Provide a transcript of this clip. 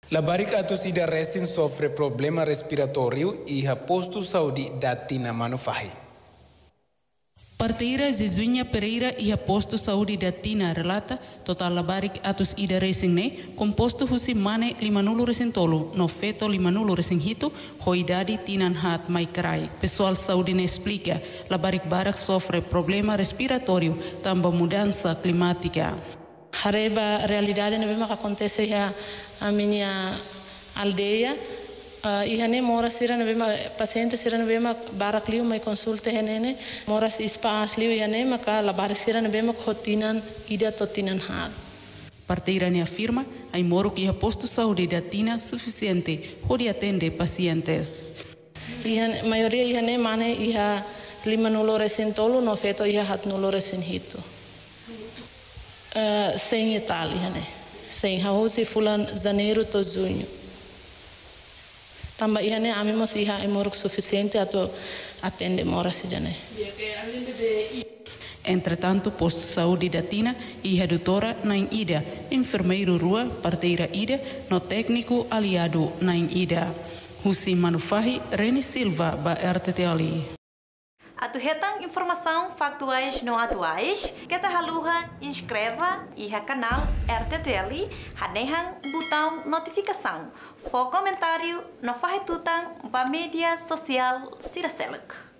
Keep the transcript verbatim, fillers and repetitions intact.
Labarica atusida recém sofre problema respiratório e a posto saúde da Tina Manufahi. Parteira Zezuinha Pereira e a posto saúde da Tina relata total labaric atus ida recém ne composto husi mane limanulo recém tolo no feto limanulo recém hito hoidade tinan hat mai carai. Pessoal saúde ne explica labaric barak sofre problema respiratório tamba mudança climática. Hareba a realidade não vemos que acontece a a minha aldeia e a nem mora sira não vemos paciente sira não vemos barak liu mai consulta henene mora espaço liu e a nem maka la barak sira não vemos rotinan ida totinan had. Parteira ne afirma ai moro que a posto saúde da Tina suficiente pode atender pacientes. E a maioria e a nem mane e a lima nulo recentolo no feto e a hat nulo recentito. Uh, sem Itália, né? Sem Raúzi fulan janeiro to junho. Também ia né, a mim mas ia é moro suficiente ato atende mora se já né. Entretanto, posto saúde da Tina e a doutora na ida, enfermeiro rua, parteira ida, no técnico aliado na ida. Husi Manufahi, Reni Silva, ba R T T ali. Atu hetang informação factuais não atuais, que ta haluha inscreva e ha canal R T T L, hanehang botão notificação, for comentário no fahetutang ba mídia social Siraselek.